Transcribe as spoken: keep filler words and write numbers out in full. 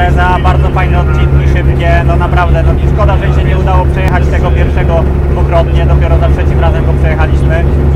impreza, bardzo fajne odcinki, szybkie, no naprawdę, no szkoda, że się nie udało przejechać tego pierwszego dwukrotnie, dopiero za trzecim razem go przejechaliśmy.